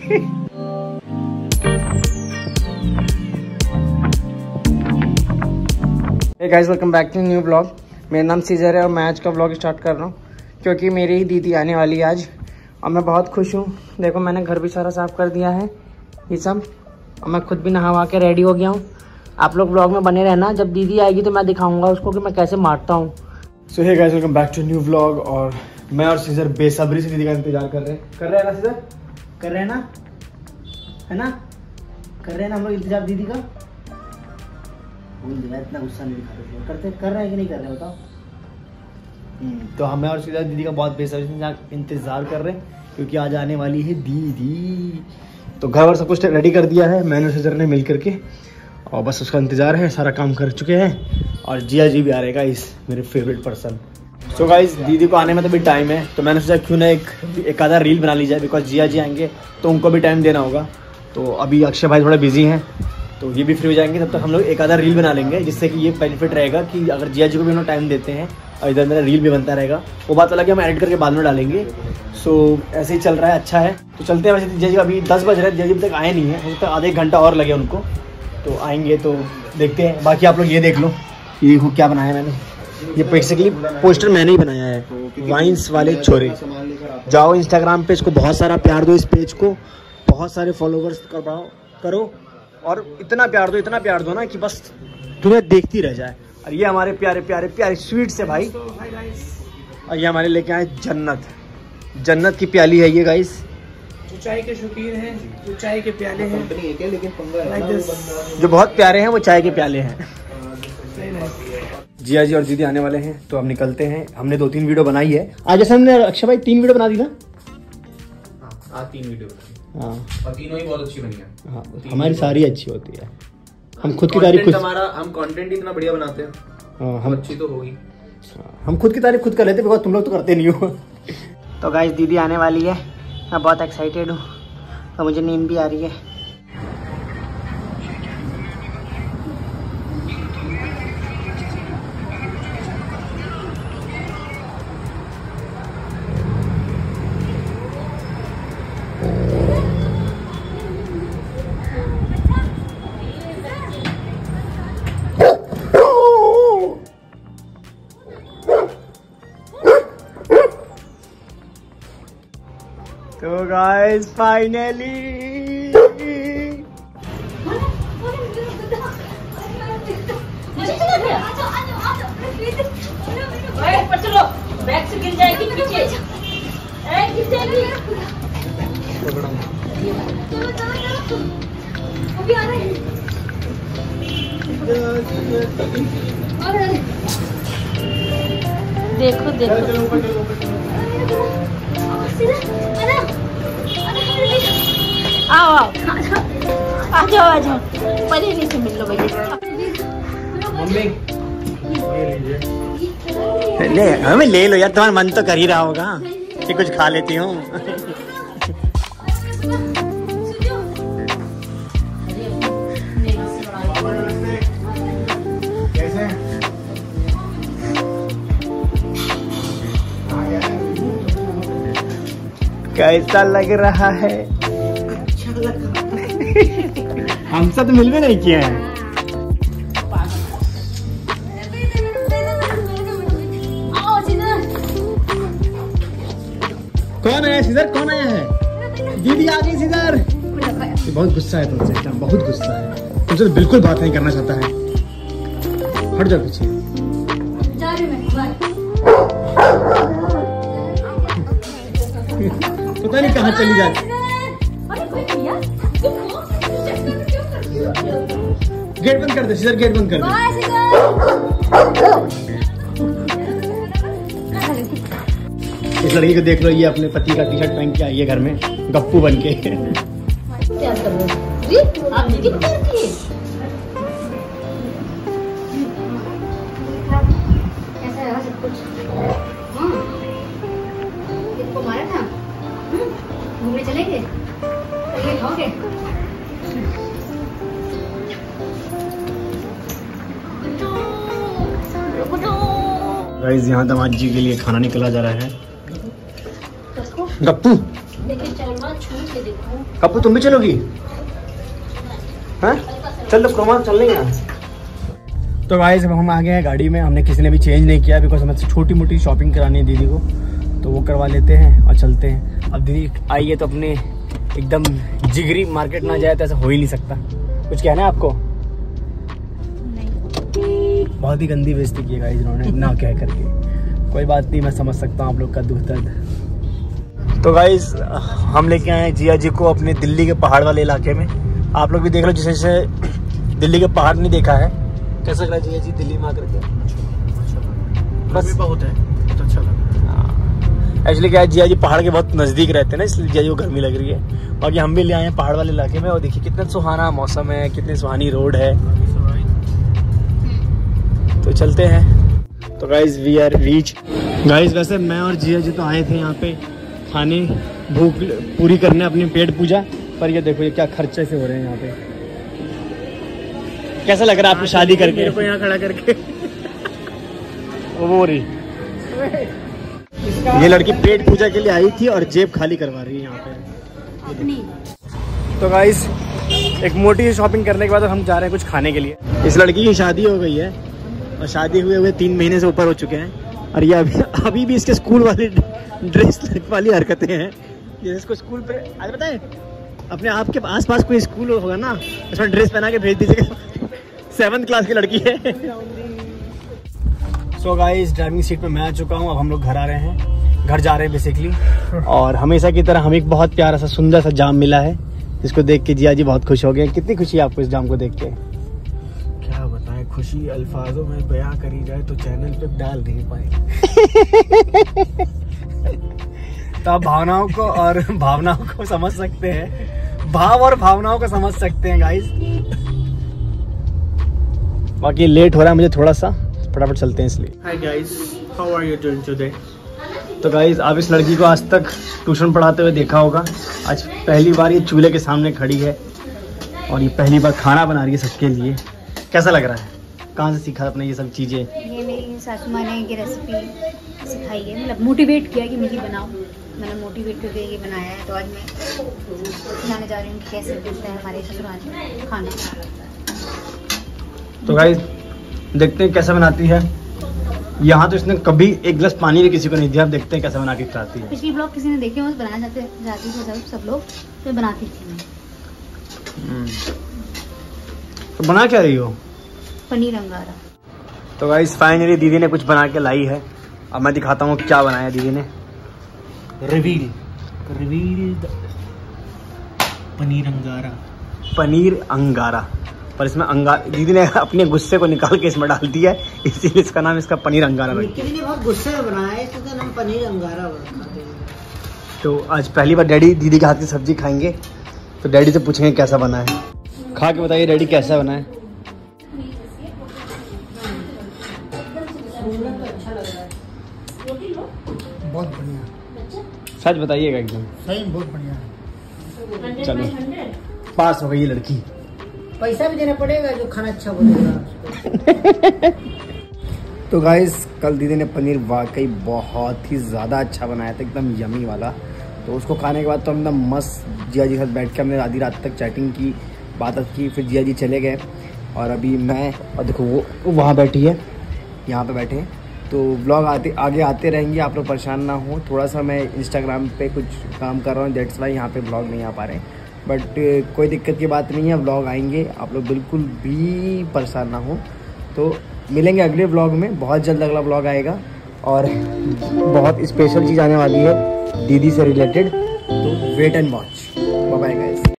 Hey guys, welcome back to new blog. मेरा नाम scissor है और मैं आज का ब्लॉग स्टार्ट कर रहा हूँ क्योंकि मेरी ही दीदी आने वाली है आज और मैं बहुत खुश हूँ। देखो, मैंने घर भी सारा साफ कर दिया है ये सब और मैं खुद भी नहा के रेडी हो गया हूँ। आप लोग ब्लॉग में बने रहना, जब दीदी आएगी तो मैं दिखाऊंगा उसको कि मैं कैसे मारता हूँ। So hey guys, welcome back to new vlog. और मैं और सीजर बेसब्री से दीदी का इंतजार कर रहे हैं ना सीजर? कर रहे हैं ना, है ना? कर रहे हैं ना हम लोग इंतजार दीदी का। इतना गुस्सा नहीं दिखा करते, कर रहे हैं कि नहीं कर रहे बताओ। तो हमें और सीजर दीदी का बहुत बेसब्री से इंतजार कर रहे हैं क्योंकि आज आने वाली है दीदी। तो घर वर सब कुछ रेडी कर दिया है मैंने और सीजर ने मिल करके और बस उसका इंतजार है। सारा काम कर चुके हैं और जिया जी भी आ रहेगा, इस मेरे फेवरेट पर्सन। सो गाइस, दीदी को आने में तो भी टाइम है तो मैंने सोचा क्यों ना एक आधा रील बना ली जाए, बिकॉज जिया जी आएंगे तो उनको भी टाइम देना होगा। तो अभी अक्षय भाई थोड़ा बिजी हैं तो ये भी फ्री हो जाएंगे, तब तक हम लोग एक आधा रील बना लेंगे जिससे कि ये बेनिफिट रहेगा कि अगर जिया जी को भी हम लोग टाइम देते हैं और इधर मेरा रील भी बनता रहेगा। वो बात अलग है, हम एडिट करके बाद में डालेंगे। सो ऐसे ही चल रहा है, अच्छा है। तो चलते हैं। वैसे जिया जी अभी 10 बज रहे हैं, जिया जी अभी तक आए नहीं है, हो सकता है आधे एक घंटा और लगे उनको, तो आएंगे तो देखते हैं। बाकी आप लोग ये देख लो, ये देखो क्या बनाया मैंने। ये बेसिकली पोस्टर मैंने ही बनाया है, वाइन्स वाले छोरे। जाओ इंस्टाग्राम पे, इसको बहुत सारा प्यार दो, इस पेज को बहुत सारे फॉलोवर्स करो और इतना प्यार दो ना कि बस तुम्हें देखती रह जाए। और ये हमारे प्यारे प्यारे प्यारे स्वीट से भाई, और ये हमारे लेके आए जन्नत की प्याली है ये गाइस। जो चाय के शौकीन हैं, जो चाय के प्याले हैं, जो बहुत प्यारे हैं वो चाय के प्याले हैं। जिया जी और दीदी आने वाले हैं तो अब निकलते हैं। हमने 2-3 वीडियो बनाई है आज। जैसे हमने अक्षय भाई 3 वीडियो बना दी ना। हाँ 3 वीडियो बनाई। हाँ, और तीनों ही बहुत अच्छी बनी है। हाँ, हमारी सारी अच्छी होती है। हम खुद की तारीफ खुद, हम कंटेंट इतना बढ़िया बनाते हैं। हाँ, हम अच्छी तो होगी। हम खुद की तारीफ खुद कर लेते, बिकॉज तुम लोग तो करते नहीं हो। तो गाइस, दीदी आने वाली है, मैं बहुत एक्साइटेड हूँ और मुझे नींद भी आ रही है। तो गाइस फाइनली चलो, बैग से गिर जाएगी पीछे, गिर जाएगी। अभी आ रहे हैं। देखो आओ आ जाओ पहले से मिल लो भैया। ले हमें ले लो यार, तुम्हारा मन तो कर ही रहा होगा कि कुछ खा लेती हूँ। कैसा लग रहा है? अच्छा लगा। हमसे तो मिल भी नहीं किए हैं। कौन आया सीधर? कौन आया है? दीदी आ गई सीधर। बहुत गुस्सा है तुमसे, एकदम बहुत गुस्सा है तुमसे, तो बिल्कुल बात नहीं करना चाहता है। हट जाओ पीछे। पता नहीं कहाँ चली जाती। गेट बंद कर दे सीधर, गेट बंद कर दे। इस लड़की को देख लो, ये अपने पति का टी-शर्ट पहन के आई है घर में गप्पू बन के। क्या कर रहे हो? आप कैसा रहा सब कुछ? इसको मारा था, घूमने चलेंगे, ये खाओगे? गाइस, यहाँ दामाद जी के लिए खाना निकला जा रहा है। गप्पू देखिए, चलो छू के देखो। कप्पू तुम भी चलोगी? हाँ चल तो क्रोमा चल लेंगे। तो गाइस हम आ गए हैं गाड़ी में। हमने किसी ने भी चेंज नहीं किया बिकॉज हमें छोटी मोटी शॉपिंग करानी है दीदी को, तो वो करवा लेते हैं और चलते हैं। अब दीदी आई है तो अपने एकदम जिगरी मार्केट ना जाए तो ऐसा हो ही नहीं सकता। कुछ कहना है आपको? बहुत ही गंदी बेइज्जती की है गाइस इन्होंने ना कह करके। कोई बात नहीं, मैं समझ सकता हूँ आप लोग का दुख दर्द। तो गाइस हम लेके आए हैं जिया जी को अपने दिल्ली के पहाड़ वाले इलाके में। आप लोग भी देख लो जिसे दिल्ली के पहाड़ नहीं देखा है। कैसा लग रहा है जिया जी दिल्ली में आकर के? बस बहुत है, बहुत अच्छा लग रहा है। एक्चुअली क्या है, जिया जी पहाड़ के बहुत नज़दीक रहते हैं ना, इसलिए जिया जी को गर्मी लग रही है। बाकी हम भी ले आए हैं पहाड़ वाले इलाके में और देखिए कितना सुहाना मौसम है, कितनी सुहानी रोड है। तो चलते हैं। तो guys we are reach. Guys वैसे मैं और जिया जी तो आए थे यहाँ पे खाने, भूख पूरी करने अपनी पेट पूजा, पर ये देखो ये क्या खर्चे से हो रहे हैं यहाँ पे। कैसा लग रहा है आपको शादी करके? मेरे को यहाँ खड़ा करके वो रही ये लड़की पेट पूजा के लिए आई थी और जेब खाली करवा रही है यहाँ पे। तो गाइस एक मोटी शॉपिंग करने के बाद हम जा रहे हैं कुछ खाने के लिए। इस लड़की की शादी हो गई है और शादी हुए 3 महीने से ऊपर हो चुके हैं और ये अभी भी इसके स्कूल वाली ड्रेस वाली हरकतें हैं। ये इसको स्कूल पे आज बताए अपने आप के आसपास कोई स्कूल होगा ना, इसमें ड्रेस पहना के भेज दीजिएगा। 7th क्लास की लड़की है। सो गाइस ड्राइविंग सीट पे मैं आ चुका हूँ। अब हम लोग घर आ रहे हैं, घर जा रहे हैं बेसिकली। और हमेशा की तरह हमें एक बहुत प्यारा सा सुंदर सा जाम मिला है, जिसको देख के जिया जी बहुत खुश हो गए। कितनी खुशी है आपको इस जाम को देख के? क्या बताएं, खुशी अल्फाजों में बयां करी जाए तो चैनल पे डाल नहीं पाए। तो आप भावनाओं को और भावनाओं को समझ सकते हैं, भाव और भावनाओं को समझ सकते हैं गाइस। बाकी लेट हो रहा है मुझे थोड़ा सा, फटाफट चलते हैं इसलिए। Hi guys, how are you doing today? तो गाइस आप इस लड़की को आज तक ट्यूशन पढ़ाते हुए देखा होगा। आज पहली बार ये चूल्हे के सामने खड़ी है और ये पहली बार खाना बना रही है सबके लिए। कैसा लग रहा है? कहाँ से सीखा आपने ये सब चीज़ें? ये मेरी सासू माँ ने ये रेसिपी सिखाई है, मतलब मोटिवेट किया कि मैगी बनाओ। मैंने मोटिवेट करके ये बनाया है। तो आज मैं जाने जा रही हूँ कि कैसे बनता है हमारे ससुराल में खाना। तो गाइस देखते हैं कैसा बनाती है। यहाँ तो इसने कभी एक गिलास पानी भी किसी को नहीं दिया। अब देखते हैं कैसा बना के खिलाती है। पिछली ब्लॉग किसी ने देखे हो, बनाना जाती थे सब लोग, तो बनाती थी। तो बना क्या रही हो? पनीर अंगारा। तो गाइस फाइनली दीदी ने कुछ बना के लाई है। अब मैं दिखाता हूँ क्या बनाया दीदी ने। रिवील पनीर अंगारा। पनीर अंगारा, पर इसमें दीदी ने अपने गुस्से को निकाल के इसमें डाल दिया है, इसीलिए इसका नाम इसका पनीर अंगारा रख दिया। दीदी ने बहुत गुस्से में बनाया है, इसका नाम पनीर अंगारा रखा है। तो आज पहली बार डैडी दीदी के हाथ की सब्जी खाएंगे, तो डैडी से पूछेंगे कैसा बना है। खा के बताइए डैडी कैसा बना है। बहुत बढ़िया, सच बताइएगा एकदम सही बहुत बढ़िया। चलो पास हो गई ये लड़की। पैसा भी देना पड़ेगा जो खाना अच्छा बोलेगा। तो गाइस कल दीदी ने पनीर वाकई बहुत ही ज़्यादा अच्छा बनाया था, एकदम यमी वाला। तो उसको खाने के बाद तो हम एकदम मस्त जिया जी के साथ बैठ के हमने आधी रात तक चैटिंग की, बात की। फिर जिया जी चले गए और अभी मैं और देखो वो वहाँ बैठी है, यहाँ पे बैठे हैं। तो व्लॉग आगे आते रहेंगे, आप लोग परेशान ना हो। थोड़ा सा मैं इंस्टाग्राम पे कुछ काम कर रहा हूँ, दैट्स वाई यहाँ पे व्लॉग नहीं आ पा रहे हैं। बट कोई दिक्कत की बात नहीं है, व्लॉग आएंगे, आप लोग बिल्कुल भी परेशान ना हो। तो मिलेंगे अगले व्लॉग में, बहुत जल्द अगला व्लॉग आएगा और बहुत स्पेशल चीज़ आने वाली है दीदी से रिलेटेड। तो wait and watch. Bye bye guys.